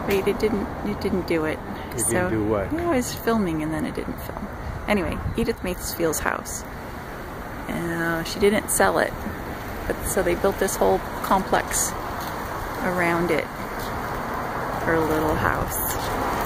Wait, it didn't do it. It didn't do what? Yeah, I was filming and then it didn't film. Anyway, Edith Macefield's house. She didn't sell it, but so they built this whole complex around it, her little house.